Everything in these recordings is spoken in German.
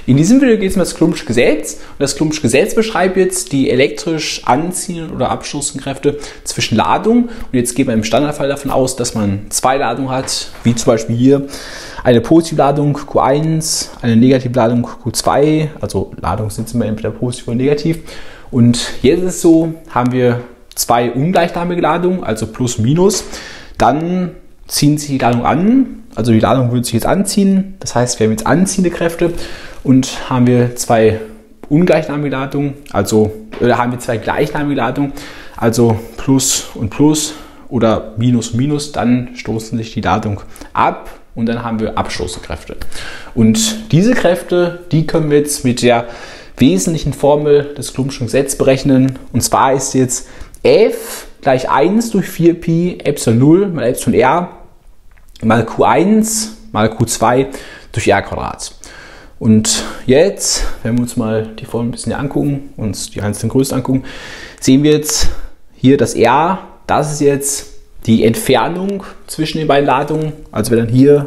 In diesem Video geht es um das Coulombsche Gesetz. Und das Coulombsche Gesetz beschreibt jetzt die elektrisch anziehenden oder abstoßenden Kräfte zwischen Ladungen. Und jetzt geht man im Standardfall davon aus, dass man zwei Ladungen hat, wie zum Beispiel hier eine positive Ladung Q1, eine negative Ladung Q2. Also Ladungen sind immer entweder positiv oder negativ. Und jetzt ist es so, haben wir zwei ungleichnamige Ladungen, also Plus und Minus. Dann ziehen sich die Ladung an. Also die Ladung würde sich jetzt anziehen, das heißt, wir haben jetzt anziehende Kräfte und haben wir zwei ungleichnamige Ladungen, oder haben wir zwei gleichnamige Ladungen, also Plus und Plus oder Minus und Minus, dann stoßen sich die Ladung ab und dann haben wir abstoßende Kräfte. Und diese Kräfte, die können wir jetzt mit der wesentlichen Formel des Coulombschen Gesetzes berechnen, und zwar ist jetzt F gleich 1 durch 4Pi Epsilon 0 mal Epsilon R mal Q1 mal Q2 durch R². Und jetzt, wenn wir uns mal die Formel ein bisschen angucken, uns die einzelnen Größen angucken, sehen wir jetzt hier das R, das ist jetzt die Entfernung zwischen den beiden Ladungen. Also wäre dann hier,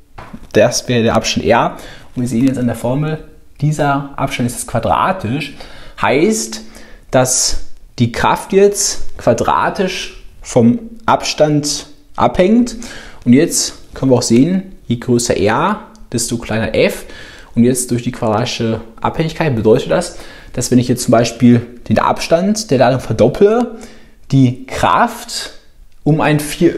das wäre der Abstand R. Und wir sehen jetzt an der Formel, dieser Abstand ist jetzt quadratisch. Heißt, dass die Kraft jetzt quadratisch vom Abstand abhängt. Und jetzt können wir auch sehen, je größer R, desto kleiner F. Und jetzt durch die quadratische Abhängigkeit bedeutet das, dass wenn ich jetzt zum Beispiel den Abstand der Ladung verdopple, die Kraft nur ein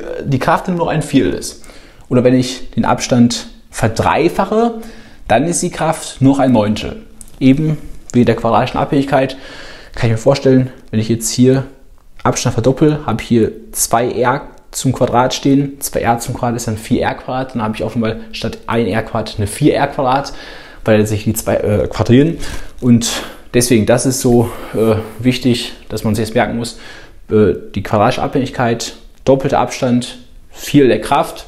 Viertel ist. Oder wenn ich den Abstand verdreifache, dann ist die Kraft noch ein Neuntel. Eben wegen der quadratischen Abhängigkeit kann ich mir vorstellen, wenn ich jetzt hier Abstand verdoppel, habe ich hier 2R zum Quadrat stehen. 2R zum Quadrat ist dann 4R². Dann habe ich auch mal statt 1R² eine 4R², weil sich die zwei quadrieren. Und deswegen, das ist so wichtig, dass man sich jetzt merken muss, die quadratische Abhängigkeit, doppelter Abstand, Viertel der Kraft.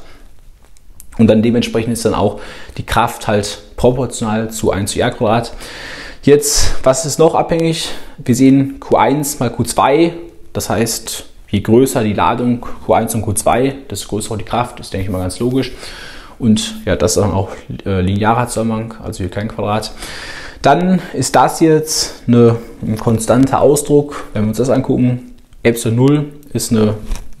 Und dann dementsprechend ist dann auch die Kraft halt proportional zu 1 zu R². Jetzt, was ist noch abhängig? Wir sehen Q1 mal Q2, das heißt, je größer die Ladung Q1 und Q2, desto größer auch die Kraft, das denke ich mal ganz logisch. Und ja, das ist dann auch linearer Zusammenhang, also hier kein Quadrat. Dann ist das jetzt ein konstanter Ausdruck, wenn wir uns das angucken. Epsilon 0 ist eine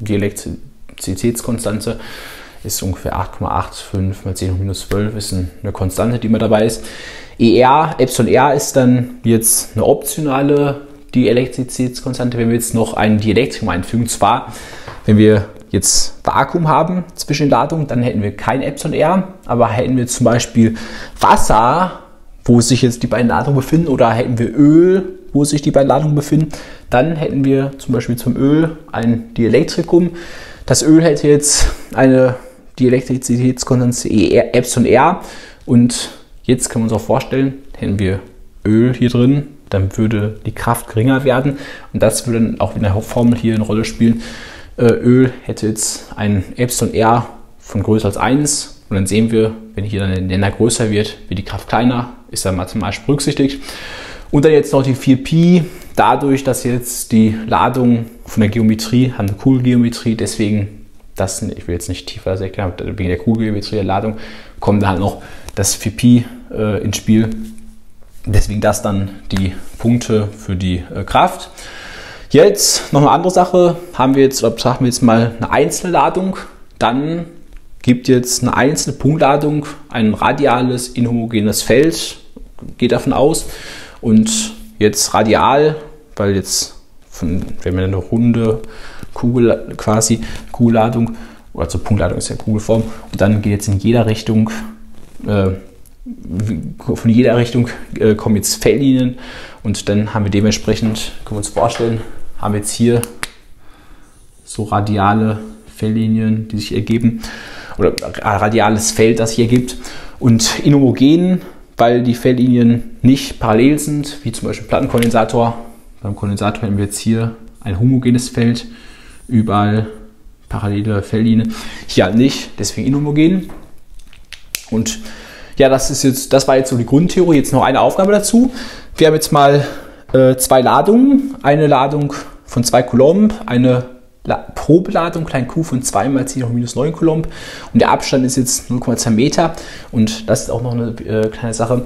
Dielektrizitätskonstante, ist ungefähr 8,85 mal 10 hoch minus 12, ist eine Konstante, die immer dabei ist. ER, Epsilon R ist dann jetzt eine optionale Dielektrizitätskonstante, wenn wir jetzt noch ein Dielektrikum einfügen. Und zwar, wenn wir jetzt Vakuum haben zwischen den Ladungen, dann hätten wir kein Epsilon R, aber hätten wir zum Beispiel Wasser, wo sich jetzt die beiden Ladungen befinden, oder hätten wir Öl, wo sich die beiden Ladungen befinden, dann hätten wir zum Beispiel zum Öl ein Dielektrikum. Das Öl hätte jetzt eine Dielektrizitätskonstante Epsilon R, und jetzt können wir uns auch vorstellen, hätten wir Öl hier drin, dann würde die Kraft geringer werden, und das würde dann auch in der Formel hier eine Rolle spielen. Öl hätte jetzt ein Epsilon R von größer als 1, und dann sehen wir, wenn hier dann der Nenner größer wird, wird die Kraft kleiner, ist dann mathematisch berücksichtigt. Und dann jetzt noch die 4Pi, dadurch, dass jetzt die Ladung von der Geometrie, haben eine Kugelgeometrie, deswegen, ich will jetzt nicht tiefer das erklären, wegen der Kugelgeometrie der Ladung, kommt da halt noch das 4Pi ins Spiel. Deswegen das dann die Punkte für die Kraft. Jetzt noch eine andere Sache, betrachten wir jetzt mal eine einzelne Ladung. Dann gibt jetzt eine einzelne Punktladung ein radiales inhomogenes Feld, geht davon aus. Und jetzt radial, weil jetzt wir haben eine runde Kugel, quasi Kugelladung, also Punktladung ist ja Kugelform, und dann geht jetzt in jeder Richtung, von jeder Richtung kommen jetzt Feldlinien, und dann haben wir dementsprechend, können wir uns vorstellen, haben wir jetzt hier so radiale Feldlinien, die sich ergeben, oder radiales Feld, das sich ergibt, und inhomogen, weil die Feldlinien nicht parallel sind, wie zum Beispiel im Plattenkondensator. Beim Kondensator haben wir jetzt hier ein homogenes Feld, überall parallele Feldlinien, hier halt nicht, deswegen inhomogen. Und ja, das war jetzt so die Grundtheorie. Jetzt noch eine Aufgabe dazu. Wir haben jetzt mal zwei Ladungen. Eine Ladung von 2 Coulomb, eine Probeladung klein q von 2 mal 10 hoch minus 9 Coulomb. Und der Abstand ist jetzt 0,2 Meter. Und das ist auch noch eine kleine Sache.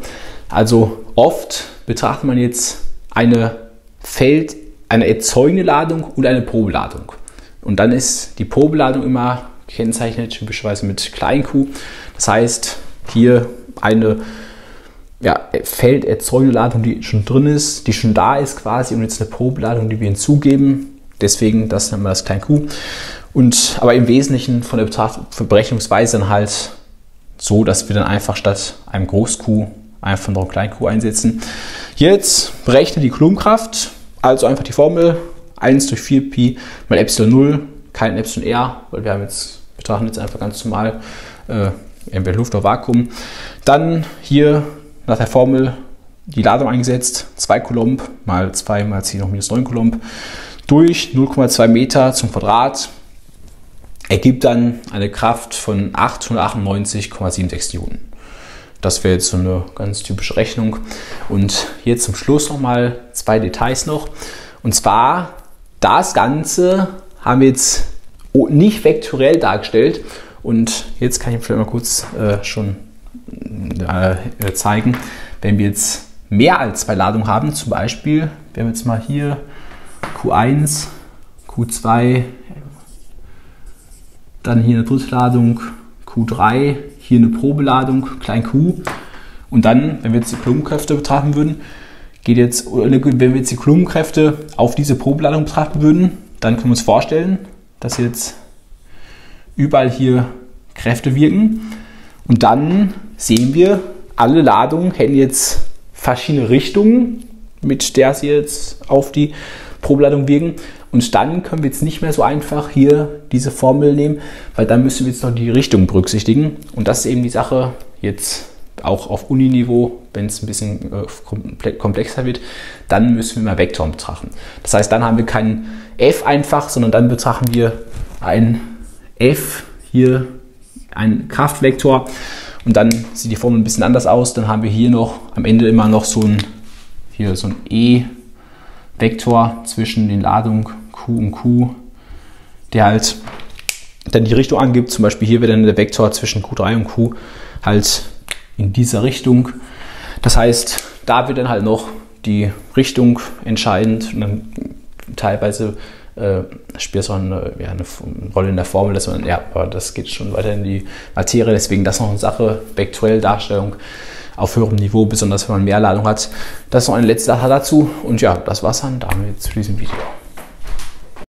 Also oft betrachtet man jetzt eine erzeugende Ladung und eine Probeladung. Und dann ist die Probeladung immer gekennzeichnet, typischerweise mit Klein-q. Das heißt, hier eine felderzeugende Ladung, die schon drin ist, die schon da ist quasi, und jetzt eine Probeladung, die wir hinzugeben. Deswegen, das nennen wir das Klein-q. Aber im Wesentlichen von der Berechnungsweise dann halt so, dass wir dann einfach statt einem Groß-Q einfach noch ein Klein-q einsetzen. Jetzt berechne die Coulombkraft, also einfach die Formel 1 durch 4Pi mal ε0, kein εr, weil wir betrachten jetzt einfach ganz normal entweder Luft oder Vakuum. Dann hier nach der Formel die Ladung eingesetzt, 2 Coulomb mal 2 mal 10 hoch minus 9 Coulomb durch 0,2 Meter zum Quadrat ergibt dann eine Kraft von 898,76 Newton. Das wäre jetzt so eine ganz typische Rechnung. Und hier zum Schluss nochmal 2 Details noch. Und zwar, das Ganze haben wir jetzt nicht vektoriell dargestellt. Und jetzt kann ich vielleicht mal kurz schon zeigen, wenn wir jetzt mehr als 2 Ladungen haben, zum Beispiel, wir haben jetzt mal hier Q1, Q2, dann hier eine dritte Ladung, Q3, hier eine Probeladung, klein q. Und dann, wenn wir jetzt die Coulombkräfte betrachten würden, wenn wir jetzt die Coulombkräfte auf diese Probeladung betrachten würden, dann können wir uns vorstellen, dass jetzt überall hier Kräfte wirken. Und dann sehen wir, alle Ladungen hätten jetzt verschiedene Richtungen, mit der sie jetzt auf die Probeladung wirken. Und dann können wir jetzt nicht mehr so einfach hier diese Formel nehmen, weil dann müssen wir jetzt noch die Richtung berücksichtigen. Und das ist eben die Sache jetzt auch auf Uniniveau, wenn es ein bisschen komplexer wird, dann müssen wir mal Vektoren betrachten. Das heißt, dann haben wir keinen f einfach, sondern dann betrachten wir ein f, hier ein Kraftvektor. Und dann sieht die Formel ein bisschen anders aus. Dann haben wir hier noch am Ende immer noch so ein E-Vektor zwischen den Ladungen Q und Q, der halt dann die Richtung angibt. Zum Beispiel hier wäre dann der Vektor zwischen Q3 und Q halt in dieser Richtung. Das heißt, da wird dann halt noch die Richtung entscheidend. Und dann teilweise spielt es auch eine Rolle in der Formel, dass man, aber das geht schon weiter in die Materie. Deswegen das noch eine Sache, vektorielle Darstellung auf höherem Niveau, besonders wenn man mehr Ladung hat. Das ist noch eine letzte Sache dazu. Und ja, das war's dann damit zu diesem Video.